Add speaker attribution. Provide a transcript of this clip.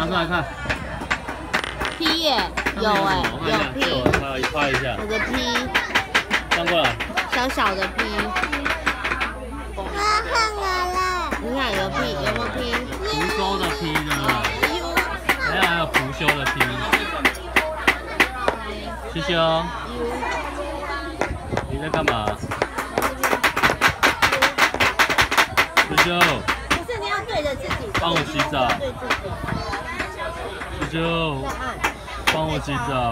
Speaker 1: 出来看。
Speaker 2: P 耶，有哎，有 P。
Speaker 1: 画一下。
Speaker 2: 有个 P。
Speaker 1: 翻过来。
Speaker 2: 小小的 P。
Speaker 3: 我看完了。
Speaker 2: 你看有个 P，有没有 P？
Speaker 1: 福州的 P 对不对？还有福修的 P。修修，你在干嘛？修修。
Speaker 3: 不是，你要对着自己。
Speaker 1: 帮我洗澡。
Speaker 3: 对自己。
Speaker 1: 修修，帮我洗澡。